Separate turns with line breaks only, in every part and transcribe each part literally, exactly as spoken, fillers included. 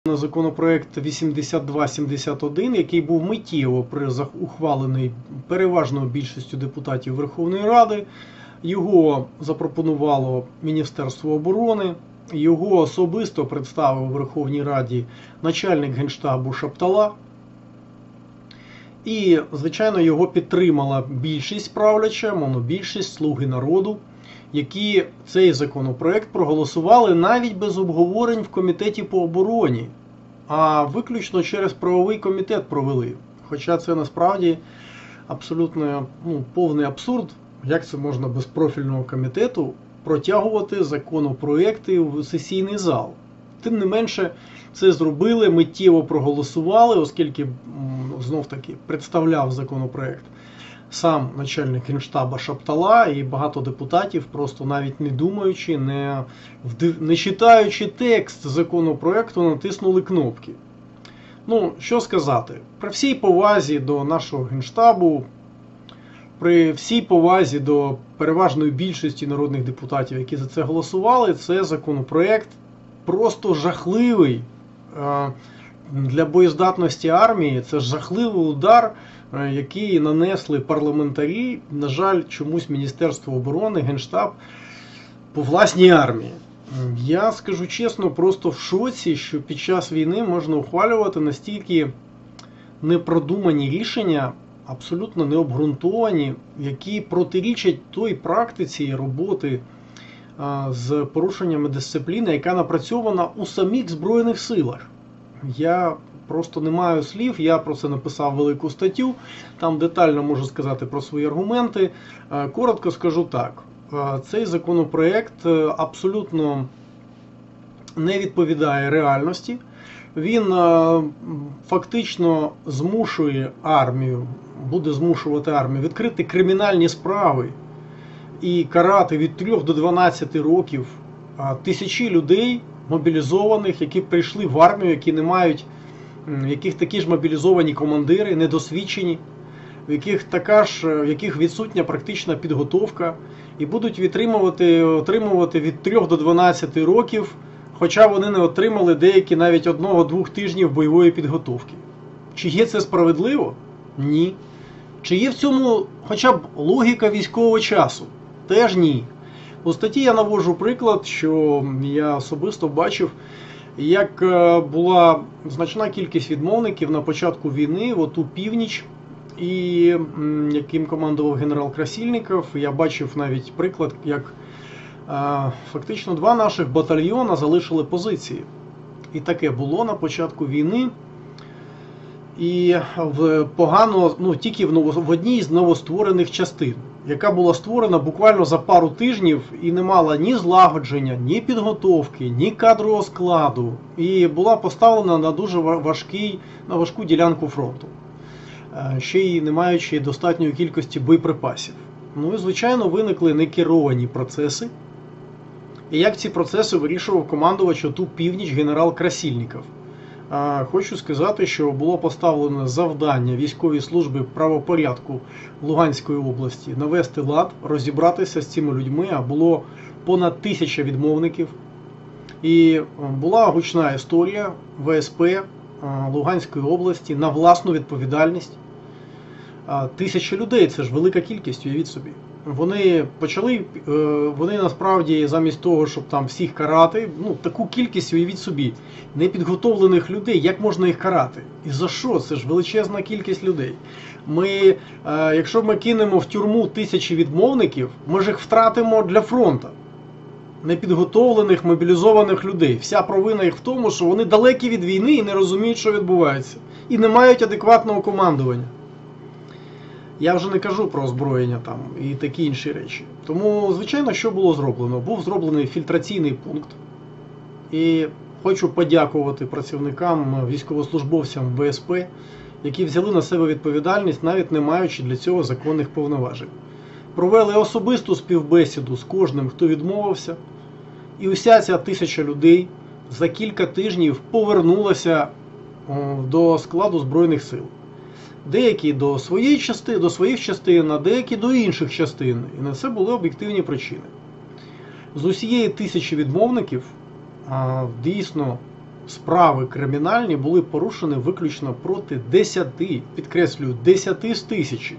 Законопроект вісімдесят два сімдесят один, який був миттєво ухвалений переважною більшістю депутатів Верховної Ради. Його запропонувало Міністерство оборони, його особисто представив у Верховній Раді начальник Генштабу Шаптала. І, звичайно, його підтримала більшість правляча, монобільшість, слуги народу, які цей законопроект проголосували навіть без обговорень в Комітеті по обороні, а виключно через правовий комітет провели. Хоча це насправді абсолютно ну, повний абсурд, як це можна без профільного комітету протягувати законопроекти в сесійний зал. Тим не менше, це зробили, миттєво проголосували, оскільки, знов-таки, представляв законопроект сам начальник Генштаба Шаптала, і багато депутатів, просто навіть не думаючи, не, не читаючи текст законопроекту, натиснули кнопки. Ну, що сказати, при всій повазі до нашого Генштабу, при всій повазі до переважної більшості народних депутатів, які за це голосували, це законопроект просто жахливий для боєздатності армії, це жахливий удар, який нанесли парламентарі, на жаль, чомусь Міністерство оборони, Генштаб, по власній армії. Я скажу чесно, просто в шоці, що під час війни можна ухвалювати настільки непродумані рішення, абсолютно необґрунтовані, які протирічать той практиці роботи з порушеннями дисципліни, яка напрацьована у самих Збройних силах. Я просто не маю слів, я про це написав велику статтю, там детально можу сказати про свої аргументи. Коротко скажу так, цей законопроект абсолютно не відповідає реальності. Він фактично змушує армію, буде змушувати армію відкрити кримінальні справи і карати від трьох до дванадцяти років тисячі людей, мобілізованих, які прийшли в армію, які не мають, в яких такі ж мобілізовані командири, недосвідчені, в яких така ж, в яких відсутня практична підготовка, і будуть відтримувати, отримувати від трьох до дванадцяти років, хоча вони не отримали деякі навіть одного-двох тижнів бойової підготовки. Чи є це справедливо? Ні. Чи є в цьому хоча б логіка військового часу? Теж ні. У статті я наводжу приклад, що я особисто бачив, як була значна кількість відмовників на початку війни, от у північ, і яким командував генерал Красильников. Я бачив навіть приклад, як фактично два наших батальйони залишили позиції. І таке було на початку війни. І в погано, ну, тільки в, ново, в одній з новостворених частин, яка була створена буквально за пару тижнів і не мала ні злагодження, ні підготовки, ні кадрового складу. І була поставлена на дуже важкий, на важку ділянку фронту, ще й не маючи достатньої кількості боєприпасів. Ну і, звичайно, виникли некеровані процеси. І як ці процеси вирішував командувач ОТУ «Північ» генерал Красильников. Хочу сказати, що було поставлено завдання військовій службі правопорядку Луганської області навести лад, розібратися з цими людьми, а було понад тисяча відмовників. І була гучна історія В С П Луганської області на власну відповідальність. Тисяча людей – це ж велика кількість, уявіть собі. Вони почали, вони насправді замість того, щоб там всіх карати, ну таку кількість, уявіть собі, непідготовлених людей, як можна їх карати? І за що? Це ж величезна кількість людей. Ми, якщо ми кинемо в тюрму тисячі відмовників, ми ж їх втратимо для фронту. Непідготовлених, мобілізованих людей. Вся провина їх в тому, що вони далекі від війни і не розуміють, що відбувається. І не мають адекватного командування. Я вже не кажу про озброєння там і такі інші речі. Тому, звичайно, що було зроблено? Був зроблений фільтраційний пункт. І хочу подякувати працівникам, військовослужбовцям В С П, які взяли на себе відповідальність, навіть не маючи для цього законних повноважень. Провели особисту співбесіду з кожним, хто відмовився. І уся ця тисяча людей за кілька тижнів повернулася до складу Збройних сил. Деякі до своєї частини, до своїх частин, а деякі до інших частин. І на це були об'єктивні причини. З усієї тисячі відмовників, дійсно, справи кримінальні були порушені виключно проти десяти, підкреслюю, десяти з тисячі.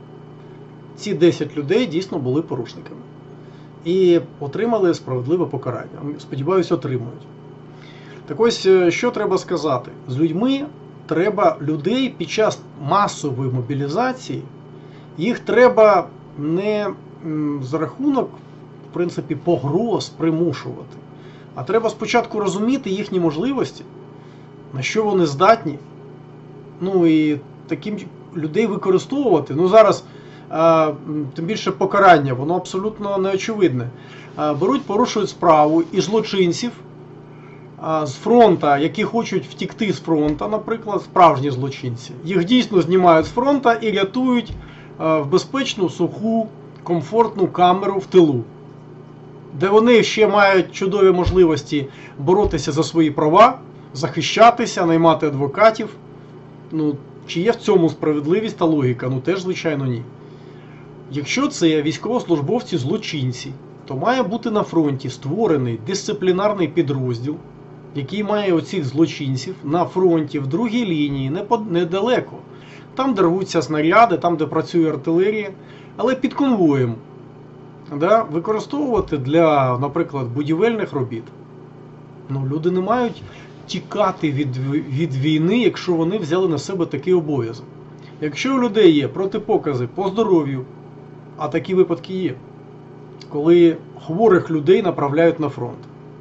Ці десять людей дійсно були порушниками. І отримали справедливе покарання. Сподіваюсь, отримують. Так ось, що треба сказати? З людьми треба, людей під час масової мобілізації, їх треба не за рахунок, в принципі, погроз примушувати. А треба спочатку розуміти їхні можливості, на що вони здатні. Ну і таким людей використовувати. Ну зараз, а, тим більше покарання, воно абсолютно неочевидне. А, беруть, порушують справу і злочинців а, з фронту, які хочуть втікти з фронту, наприклад, справжні злочинці. Їх дійсно знімають з фронту і рятують а, в безпечну, суху, комфортну камеру в тилу, де вони ще мають чудові можливості боротися за свої права, захищатися, наймати адвокатів. Ну, чи є в цьому справедливість та логіка? Ну теж, звичайно, ні. Якщо це військовослужбовці-злочинці, то має бути на фронті створений дисциплінарний підрозділ, який має оцих злочинців на фронті, в другій лінії, недалеко. Там, де рвуться снаряди, там, де працює артилерія, але під конвоєм. Да, використовувати для, наприклад, будівельних робіт. Ну, люди не мають тікати від, від війни, якщо вони взяли на себе такий обов'язок. Якщо у людей є протипокази по здоров'ю, а такі випадки є, коли хворих людей направляють на фронт.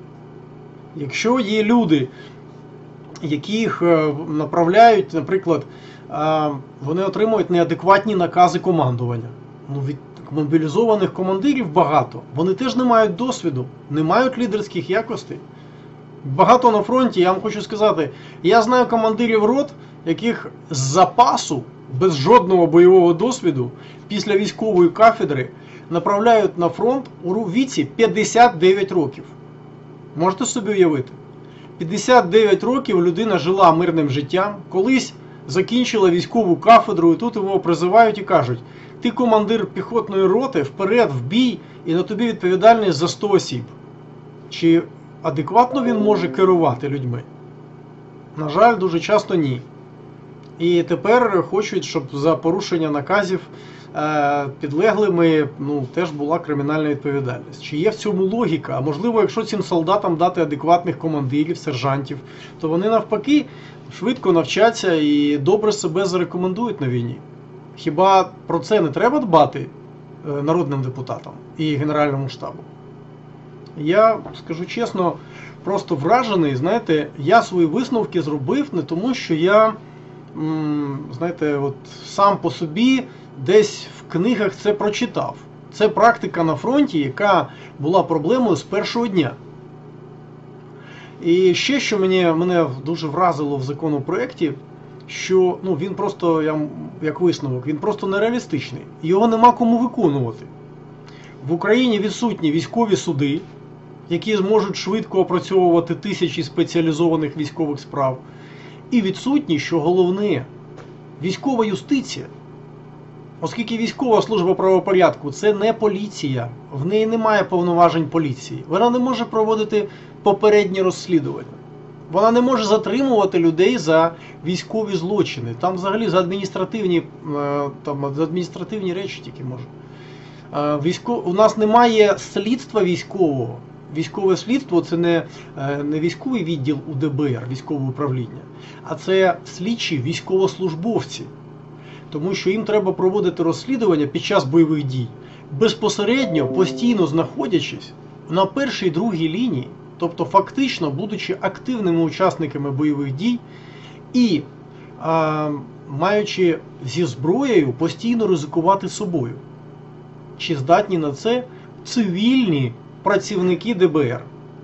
Якщо є люди, яких направляють, наприклад, вони отримують неадекватні накази командування. Ну, від мобілізованих командирів багато. Вони теж не мають досвіду, не мають лідерських якостей. Багато на фронті, я вам хочу сказати, я знаю командирів рот, яких з запасу, без жодного бойового досвіду, після військової кафедри направляють на фронт у віці п'ятдесят дев'ять років. Можете собі уявити? п'ятдесят дев'ять років людина жила мирним життям, колись закінчила військову кафедру, і тут його призивають і кажуть: ти командир піхотної роти, вперед, в бій, і на тобі відповідальність за сто осіб. Чи адекватно він може керувати людьми? На жаль, дуже часто ні. І тепер хочуть, щоб за порушення наказів підлеглими, ну, теж була кримінальна відповідальність. Чи є в цьому логіка? А можливо, якщо цим солдатам дати адекватних командирів, сержантів, то вони навпаки швидко навчаться і добре себе зарекомендують на війні. Хіба про це не треба дбати народним депутатам і Генеральному штабу? Я, скажу чесно, просто вражений. Знаєте, я свої висновки зробив не тому, що я, знаєте, от сам по собі десь в книгах це прочитав. Це практика на фронті, яка була проблемою з першого дня. І ще, що мені, мене дуже вразило в законопроекті, що ну, він просто, я, як висновок, він просто нереалістичний. Його нема кому виконувати. В Україні відсутні військові суди, які зможуть швидко опрацьовувати тисячі спеціалізованих військових справ. І відсутні, що головне, військова юстиція. Оскільки військова служба правопорядку – це не поліція, в неї немає повноважень поліції. Вона не може проводити попередні розслідування. Вона не може затримувати людей за військові злочини. Там взагалі за адміністративні, там, за адміністративні речі тільки може. Військов... У нас немає слідства військового. Військове слідство – це не, не військовий відділ у Де Бе Ер, військове управління, а це слідчі військовослужбовці. Тому що їм треба проводити розслідування під час бойових дій, безпосередньо, постійно знаходячись на першій, другій лінії, тобто фактично будучи активними учасниками бойових дій і а, маючи зі зброєю постійно ризикувати собою. Чи здатні на це цивільні працівники Де Бе Ер?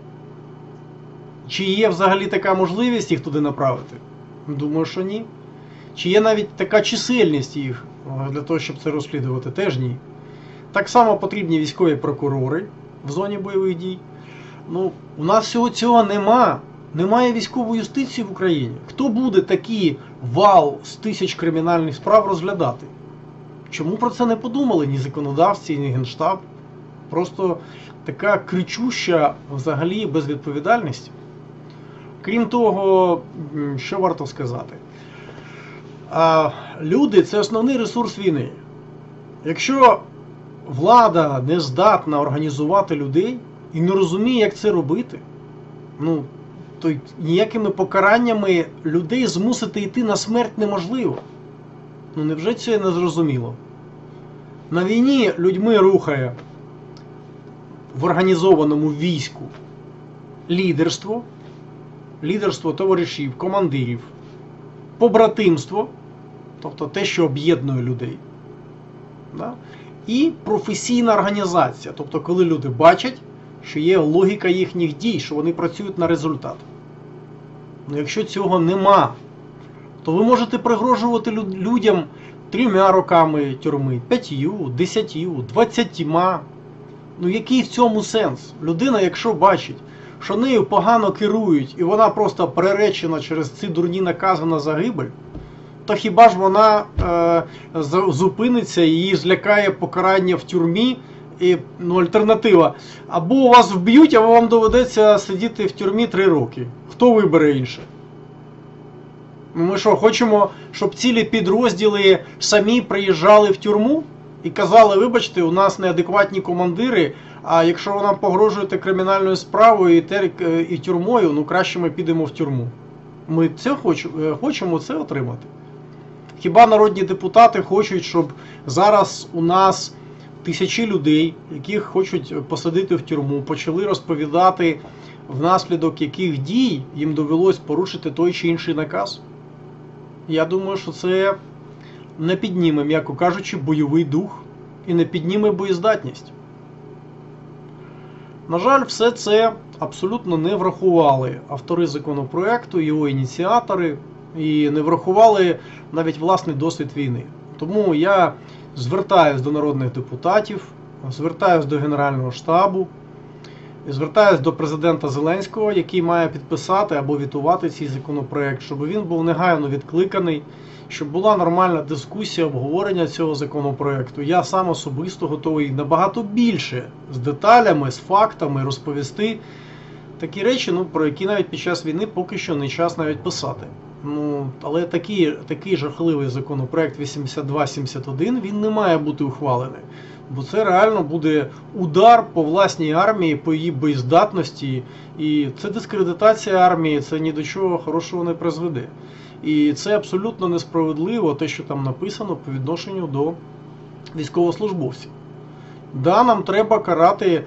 Чи є взагалі така можливість їх туди направити? Думаю, що ні. Чи є навіть така чисельність їх для того, щоб це розслідувати? Теж ні. Так само потрібні військові прокурори в зоні бойових дій. Ну, у нас всього цього нема. Немає військової юстиції в Україні. Хто буде такий вал з тисяч кримінальних справ розглядати? Чому про це не подумали ні законодавці, ні Генштаб? Просто така кричуща взагалі безвідповідальність. Крім того, що варто сказати? Люди – це основний ресурс війни. Якщо влада не здатна організувати людей і не розуміє, як це робити, ну, то ніякими покараннями людей змусити йти на смерть неможливо. Ну, невже це не зрозуміло? На війні людьми рухає в організованому війську лідерство, лідерство товаришів, командирів, побратимство, тобто те, що об'єднує людей, да? І професійна організація, тобто коли люди бачать, що є логіка їхніх дій, що вони працюють на результат. Ну, якщо цього нема, то ви можете пригрожувати людям трьома роками тюрми, п'ятью, десятью, двадцятьма. Ну який в цьому сенс? Людина, якщо бачить, що нею погано керують і вона просто приречена через ці дурні накази на загибель, то хіба ж вона е, зупиниться і її злякає покарання в тюрмі? І, ну, альтернатива. Або у вас вб'ють, або вам доведеться сидіти в тюрмі три роки. Хто вибере інше? Ми що, хочемо, щоб цілі підрозділи самі приїжджали в тюрму і казали, вибачте, у нас неадекватні командири, а якщо ви нам погрожуєте кримінальною справою і, тер... і тюрмою, ну краще ми підемо в тюрму. Ми це хоч... хочемо це отримати. Хіба народні депутати хочуть, щоб зараз у нас тисячі людей, яких хочуть посадити в тюрму, почали розповідати, внаслідок яких дій їм довелось порушити той чи інший наказ? Я думаю, що це не підніме, м'яко кажучи, бойовий дух і не підніме боєздатність. На жаль, все це абсолютно не врахували автори законопроекту, його ініціатори, і не врахували навіть власний досвід війни. Тому я звертаюсь до народних депутатів, звертаюсь до Генерального штабу, звертаюсь до президента Зеленського, який має підписати або вітувати цей законопроект, щоб він був негайно відкликаний, щоб була нормальна дискусія, обговорення цього законопроекту. Я сам особисто готовий набагато більше з деталями, з фактами розповісти такі речі, ну, про які навіть під час війни поки що не час навіть писати. Ну, але такий, такий жахливий законопроект вісімдесят два сімдесят один, він не має бути ухвалений. Бо це реально буде удар по власній армії, по її боєздатності. І це дискредитація армії, це ні до чого хорошого не призведе. І це абсолютно несправедливо, те, що там написано по відношенню до військовослужбовців. Да, нам треба карати,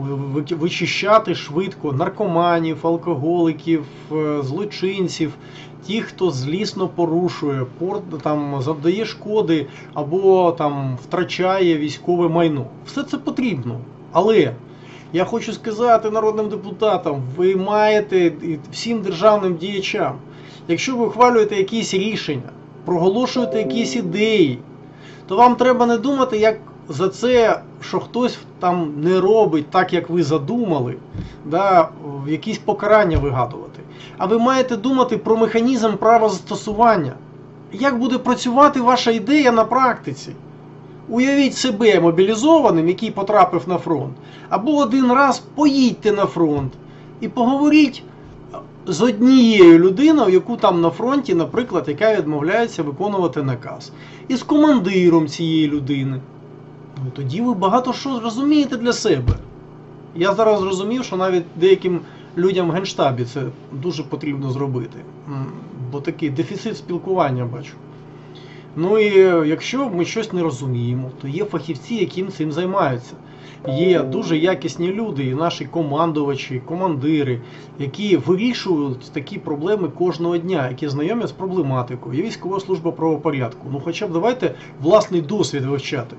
вичищати швидко наркоманів, алкоголиків, злочинців, тих, хто злісно порушує, там, завдає шкоди або там, втрачає військове майно. Все це потрібно. Але я хочу сказати народним депутатам, ви маєте, всім державним діячам, якщо ви ухвалюєте якісь рішення, проголошуєте якісь ідеї, то вам треба не думати, як за це, що хтось там не робить так, як ви задумали, да, якісь покарання вигадувати. А ви маєте думати про механізм правозастосування. Як буде працювати ваша ідея на практиці? Уявіть себе мобілізованим, який потрапив на фронт. Або один раз поїдьте на фронт і поговоріть з однією людиною, яку там на фронті, наприклад, яка відмовляється виконувати наказ. І з командиром цієї людини. Ну, тоді ви багато що зрозумієте для себе. Я зараз зрозумів, що навіть деяким людям в Генштабі це дуже потрібно зробити. Бо такий дефіцит спілкування бачу. Ну і якщо ми щось не розуміємо, то є фахівці, яким цим займаються. Є дуже якісні люди, і наші командувачі, командири, які вирішують такі проблеми кожного дня, які знайомі з проблематикою. Є військова служба правопорядку. Ну хоча б давайте власний досвід вивчати.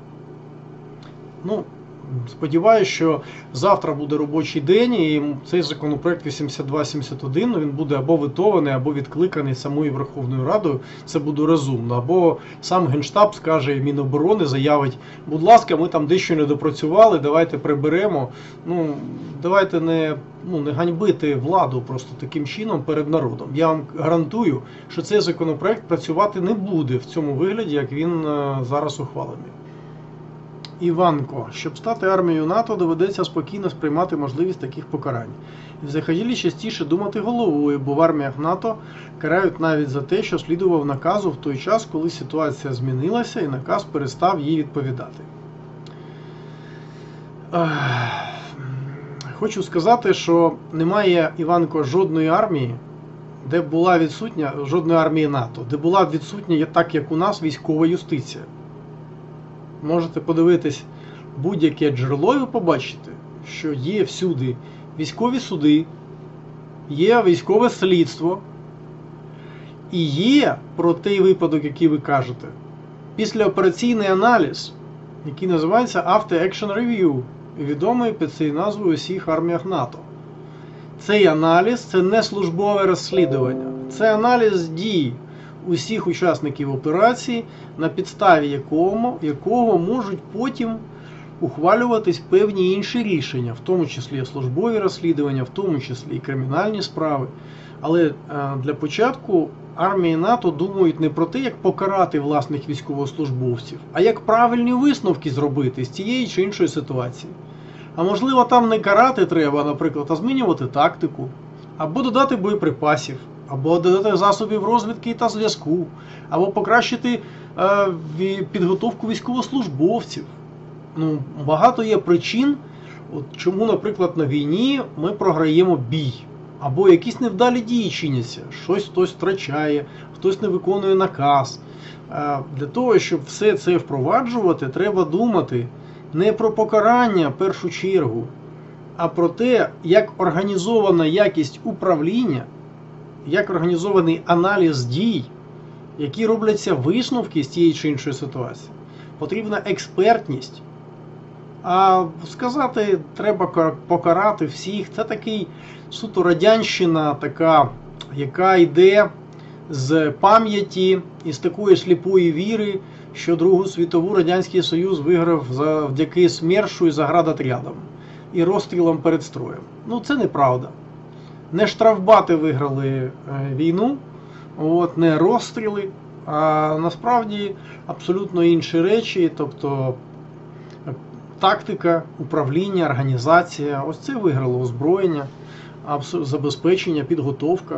Ну, сподіваюся, що завтра буде робочий день і цей законопроект вісімдесят два сімдесят один, ну, він буде або ветований, або відкликаний самою Верховною Радою. Це буде розумно. Або сам Генштаб скаже, Міноборони заявить, будь ласка, ми там дещо не допрацювали, давайте приберемо. Ну, давайте не, ну, не ганьбити владу просто таким чином перед народом. Я вам гарантую, що цей законопроект працювати не буде в цьому вигляді, як він зараз ухвалений. Іванко, щоб стати армією НАТО, доведеться спокійно сприймати можливість таких покарань. І взагалі частіше думати головою, бо в арміях НАТО карають навіть за те, що слідував наказу в той час, коли ситуація змінилася і наказ перестав їй відповідати. Хочу сказати, що немає, Іванко, жодної армії, де була відсутня, жодної армії НАТО, де була відсутня, так як у нас, військова юстиція. Можете подивитись будь-яке джерело і ви побачите, що є всюди військові суди, є військове слідство і є, про той випадок, який ви кажете, післяопераційний аналіз, який називається After Action Review, відомий під цією назвою у всіх арміях НАТО. Цей аналіз – це не службове розслідування, це аналіз дій усіх учасників операції, на підставі якого, якого можуть потім ухвалюватись певні інші рішення, в тому числі службові розслідування, в тому числі і кримінальні справи. Але для початку армії НАТО думають не про те, як покарати власних військовослужбовців, а як правильні висновки зробити з тієї чи іншої ситуації. А можливо, там не карати треба, наприклад, а змінювати тактику, або додати боєприпасів, або додати засобів розвідки та зв'язку, або покращити е, підготовку військовослужбовців. Ну, багато є причин, от чому, наприклад, на війні ми програємо бій, або якісь невдалі дії чиняться, щось хтось втрачає, хтось не виконує наказ. Е, для того, щоб все це впроваджувати, треба думати не про покарання в першу чергу, а про те, як організована якість управління, як організований аналіз дій, які робляться висновки з тієї чи іншої ситуації. Потрібна експертність. А сказати, треба покарати всіх, це такий суто радянщина, така, яка йде з пам'яті і з такої сліпої віри, що Другу світову Радянський Союз виграв завдяки СМЕРШу і заградотрядам і розстрілам перед строєм. Ну, це неправда. Не штрафбати виграли війну, от, не розстріли, а насправді абсолютно інші речі, тобто тактика, управління, організація, ось це виграло озброєння, забезпечення, підготовка.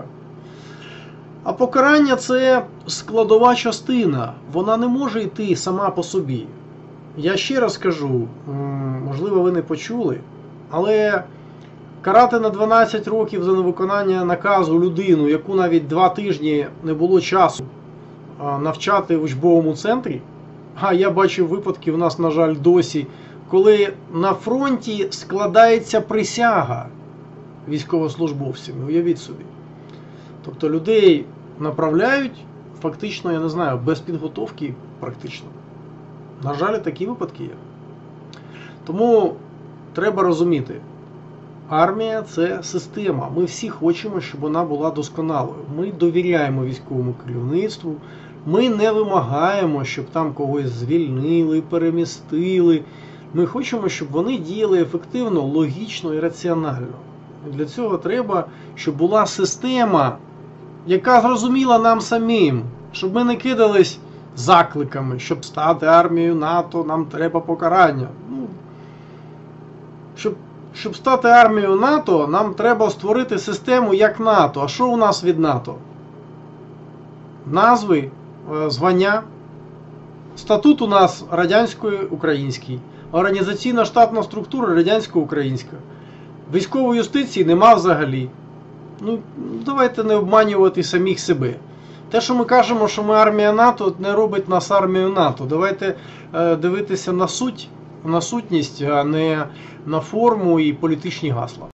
А покарання – це складова частина, вона не може йти сама по собі. Я ще раз кажу, можливо ви не почули, але карати на дванадцять років за невиконання наказу людину, яку навіть два тижні не було часу навчати в учбовому центрі, а я бачив випадки в нас, на жаль, досі, коли на фронті складається присяга військовослужбовцями, уявіть собі. Тобто людей направляють, фактично, я не знаю, без підготовки практично. На жаль, такі випадки є. Тому треба розуміти, армія – це система. Ми всі хочемо, щоб вона була досконалою. Ми довіряємо військовому керівництву, ми не вимагаємо, щоб там когось звільнили, перемістили. Ми хочемо, щоб вони діяли ефективно, логічно і раціонально. І для цього треба, щоб була система, яка зрозуміла нам самим, щоб ми не кидались закликами, щоб стати армією НАТО, нам треба покарання. Ну, щоб, щоб стати армією НАТО, нам треба створити систему як НАТО. А що у нас від НАТО? Назви, звання. Статут у нас радянсько-український. Організаційна штатна структура радянсько-українська. Військової юстиції нема взагалі. Ну, давайте не обманювати самих себе. Те, що ми кажемо, що ми армія НАТО, не робить нас армією НАТО. Давайте е, дивитися на суть, на сутність, а не на форму і політичні гасла.